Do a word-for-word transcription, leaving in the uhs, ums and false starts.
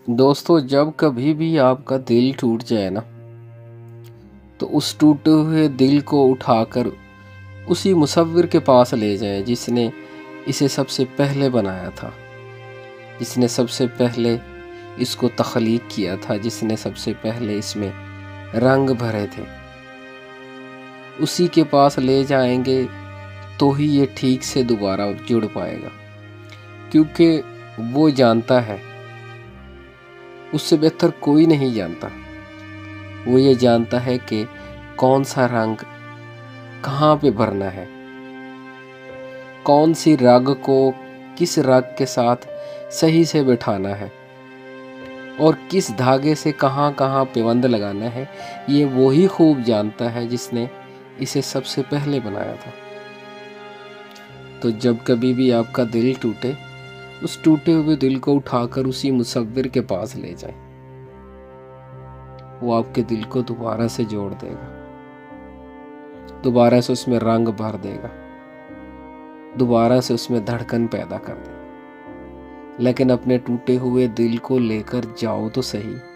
दोस्तों, जब कभी भी आपका दिल टूट जाए ना, तो उस टूटे हुए दिल को उठाकर उसी मुसव्विर के पास ले जाएं जिसने इसे सबसे पहले बनाया था, जिसने सबसे पहले इसको तख्लीक किया था, जिसने सबसे पहले इसमें रंग भरे थे। उसी के पास ले जाएंगे तो ही ये ठीक से दोबारा जुड़ पाएगा, क्योंकि वो जानता है, उससे बेहतर कोई नहीं जानता। वो ये जानता है कि कौन सा रंग कहाँ पे भरना है, कौन सी रग को किस रग के साथ सही से बिठाना है और किस धागे से कहाँ कहाँ पिबंद लगाना है। ये वही खूब जानता है जिसने इसे सबसे पहले बनाया था। तो जब कभी भी आपका दिल टूटे, उस टूटे हुए दिल को उठाकर उसी मुसव्विर के पास ले जाएं। वो आपके दिल को दोबारा से जोड़ देगा, दोबारा से उसमें रंग भर देगा, दोबारा से उसमें धड़कन पैदा कर देगा। लेकिन अपने टूटे हुए दिल को लेकर जाओ तो सही।